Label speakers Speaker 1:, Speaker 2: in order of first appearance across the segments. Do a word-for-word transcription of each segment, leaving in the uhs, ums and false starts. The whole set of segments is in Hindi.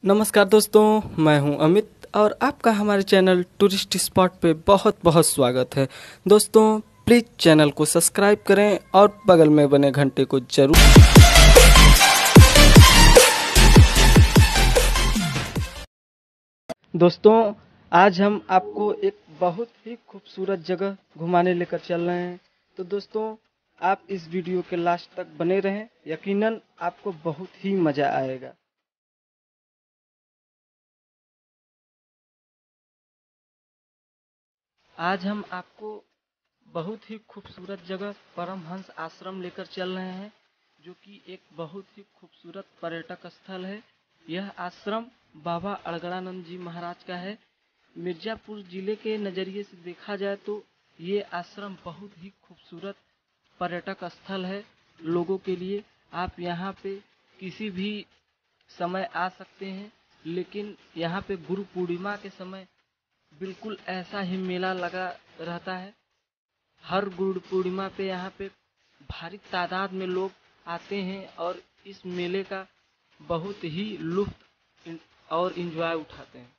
Speaker 1: नमस्कार दोस्तों, मैं हूं अमित और आपका हमारे चैनल टूरिस्ट स्पॉट पे बहुत बहुत स्वागत है। दोस्तों प्लीज़ चैनल को सब्सक्राइब करें और बगल में बने घंटे को जरूर। दोस्तों आज हम आपको एक बहुत ही खूबसूरत जगह घुमाने लेकर चल रहे हैं। तो दोस्तों आप इस वीडियो के लास्ट तक बने रहें, यकीनन आपको बहुत ही मज़ा आएगा। आज हम आपको बहुत ही खूबसूरत जगह परमहंस आश्रम लेकर चल रहे हैं, जो कि एक बहुत ही खूबसूरत पर्यटक स्थल है। यह आश्रम बाबा अड़गड़ानंद जी महाराज का है। मिर्ज़ापुर जिले के नज़रिए से देखा जाए तो ये आश्रम बहुत ही खूबसूरत पर्यटक स्थल है लोगों के लिए। आप यहाँ पे किसी भी समय आ सकते हैं, लेकिन यहाँ पे गुरु पूर्णिमा के समय बिल्कुल ऐसा ही मेला लगा रहता है। हर गुरु पूर्णिमा पे यहाँ पे भारी तादाद में लोग आते हैं और इस मेले का बहुत ही लुत्फ़ और एंजॉय उठाते हैं।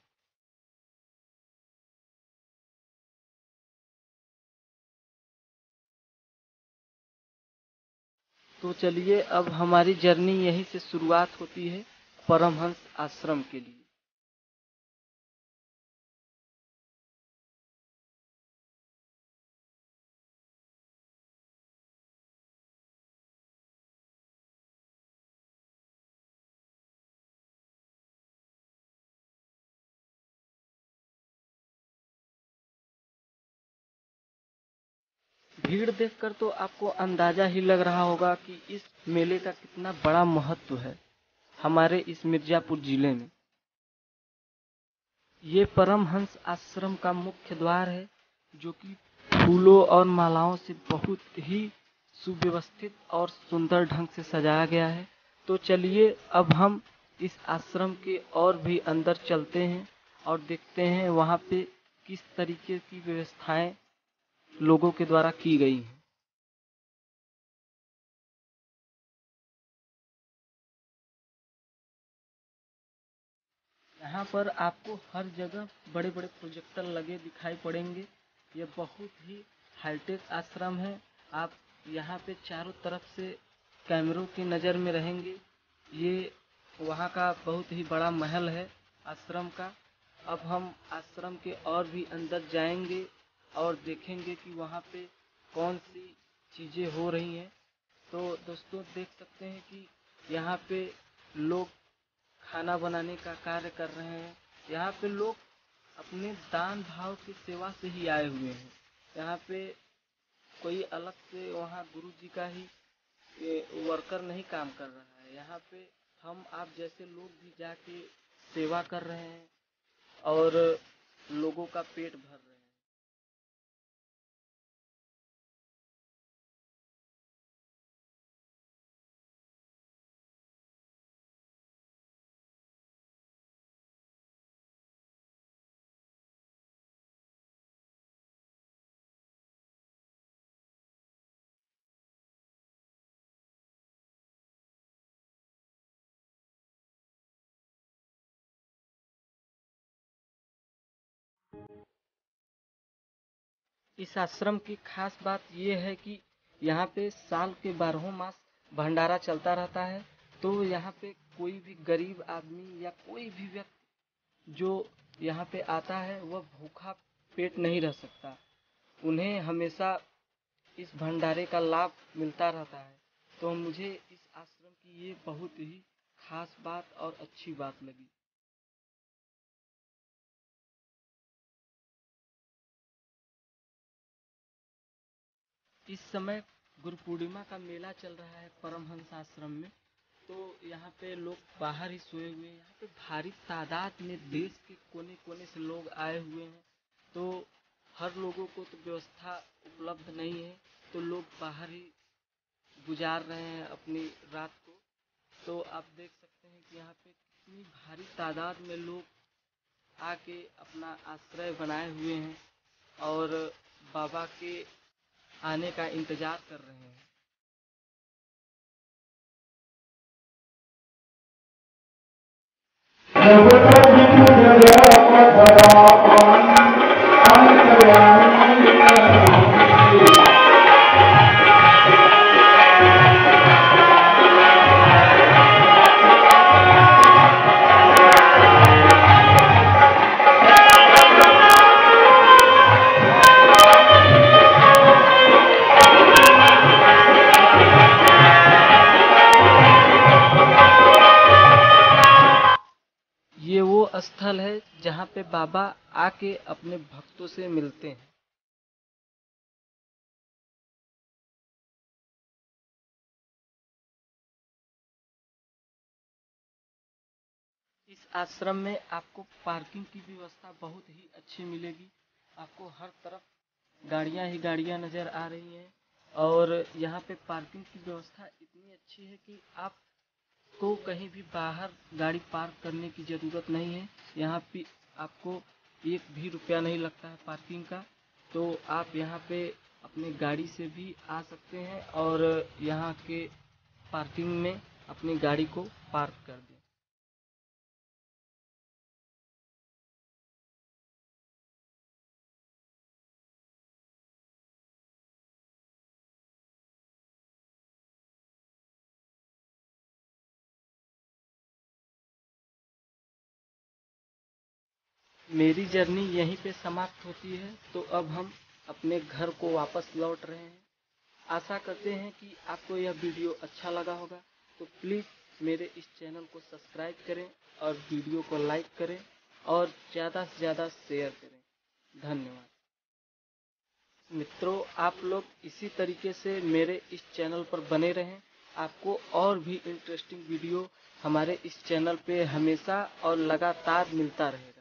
Speaker 1: तो चलिए अब हमारी जर्नी यहीं से शुरुआत होती है परमहंस आश्रम के लिए। भीड़ देखकर तो आपको अंदाजा ही लग रहा होगा कि इस मेले का कितना बड़ा महत्व है हमारे इस मिर्ज़ापुर जिले में। ये परमहंस आश्रम का मुख्य द्वार है, जो कि फूलों और मालाओं से बहुत ही सुव्यवस्थित और सुंदर ढंग से सजाया गया है। तो चलिए अब हम इस आश्रम के और भी अंदर चलते हैं और देखते हैं वहाँ पे किस तरीके की व्यवस्थाएं लोगों के द्वारा की गई हैं। यहाँ पर आपको हर जगह बड़े बड़े प्रोजेक्टर लगे दिखाई पड़ेंगे। ये बहुत ही हाईटेक आश्रम है। आप यहाँ पे चारों तरफ से कैमरों की नज़र में रहेंगे। ये वहाँ का बहुत ही बड़ा महल है आश्रम का। अब हम आश्रम के और भी अंदर जाएंगे और देखेंगे कि वहाँ पे कौन सी चीज़ें हो रही हैं। तो दोस्तों देख सकते हैं कि यहाँ पे लोग खाना बनाने का कार्य कर रहे हैं। यहाँ पे लोग अपने दान भाव की सेवा से ही आए हुए हैं। यहाँ पे कोई अलग से वहाँ गुरु जी का ही वर्कर नहीं काम कर रहा है। यहाँ पे हम आप जैसे लोग भी जाके सेवा कर रहे हैं और लोगों का पेट भर रहे हैं। इस आश्रम की खास बात यह है कि यहाँ पे साल के बारहों मास भंडारा चलता रहता है। तो यहाँ पे कोई भी गरीब आदमी या कोई भी व्यक्ति जो यहाँ पे आता है वह भूखा पेट नहीं रह सकता। उन्हें हमेशा इस भंडारे का लाभ मिलता रहता है। तो मुझे इस आश्रम की ये बहुत ही खास बात और अच्छी बात लगी। इस समय गुरु पूर्णिमा का मेला चल रहा है परमहंस आश्रम में। तो यहाँ पे लोग बाहर ही सोए हुए हैं। यहाँ पे भारी तादाद में देश के कोने कोने से लोग आए हुए हैं। तो हर लोगों को तो व्यवस्था उपलब्ध नहीं है, तो लोग बाहर ही गुजार रहे हैं अपनी रात को। तो आप देख सकते हैं कि यहाँ पे कितनी भारी तादाद में लोग आके अपना आश्रय बनाए हुए हैं और बाबा के आने का इंतजार कर रहे हैं। ये वो स्थल है जहाँ पे बाबा आके अपने भक्तों से मिलते हैं। इस आश्रम में आपको पार्किंग की व्यवस्था बहुत ही अच्छी मिलेगी। आपको हर तरफ गाड़ियां ही गाड़ियां नज़र आ रही हैं और यहाँ पे पार्किंग की व्यवस्था इतनी अच्छी है कि आपको कहीं भी बाहर गाड़ी पार्क करने की ज़रूरत नहीं है। यहाँ पे आपको एक भी रुपया नहीं लगता है पार्किंग का, तो आप यहाँ पे अपनी गाड़ी से भी आ सकते हैं और यहाँ के पार्किंग में अपनी गाड़ी को पार्क कर दें। मेरी जर्नी यहीं पे समाप्त होती है, तो अब हम अपने घर को वापस लौट रहे हैं। आशा करते हैं कि आपको यह वीडियो अच्छा लगा होगा, तो प्लीज़ मेरे इस चैनल को सब्सक्राइब करें और वीडियो को लाइक करें और ज़्यादा से ज़्यादा शेयर करें। धन्यवाद। मित्रों, आप लोग इसी तरीके से मेरे इस चैनल पर बने रहें। आपको और भी इंटरेस्टिंग वीडियो हमारे इस चैनल पे हमेशा और लगातार मिलता रहे।